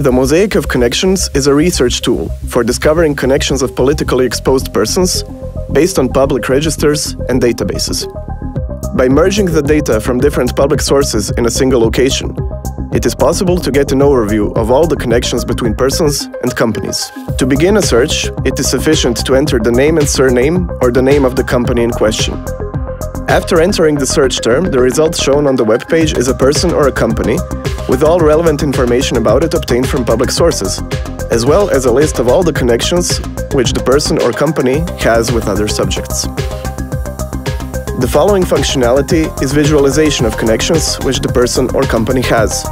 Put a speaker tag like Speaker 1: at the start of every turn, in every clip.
Speaker 1: The Mosaic of Connections is a research tool for discovering connections of politically exposed persons based on public registers and databases. By merging the data from different public sources in a single location, it is possible to get an overview of all the connections between persons and companies. To begin a search, it is sufficient to enter the name and surname or the name of the company in question. After entering the search term, the result shown on the web page is a person or a company, with all relevant information about it obtained from public sources, as well as a list of all the connections which the person or company has with other subjects. The following functionality is visualization of connections which the person or company has.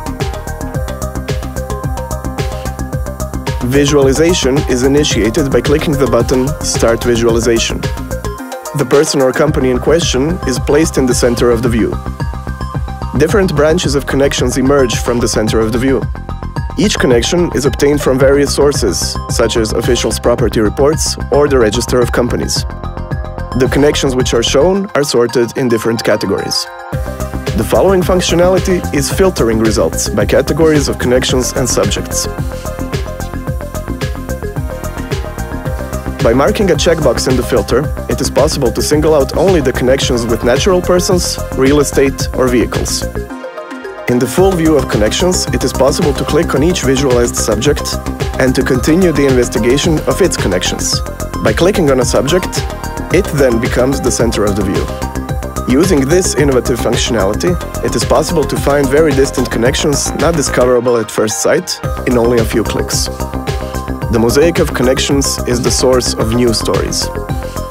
Speaker 1: Visualization is initiated by clicking the button Start Visualization. The person or company in question is placed in the center of the view. Different branches of connections emerge from the center of the view. Each connection is obtained from various sources, such as officials' property reports or the register of companies. The connections which are shown are sorted in different categories. The following functionality is filtering results by categories of connections and subjects. By marking a checkbox in the filter, it is possible to single out only the connections with natural persons, real estate, or vehicles. In the full view of connections, it is possible to click on each visualized subject and to continue the investigation of its connections. By clicking on a subject, it then becomes the center of the view. Using this innovative functionality, it is possible to find very distant connections not discoverable at first sight in only a few clicks. The Mosaic of Connections is the source of new stories.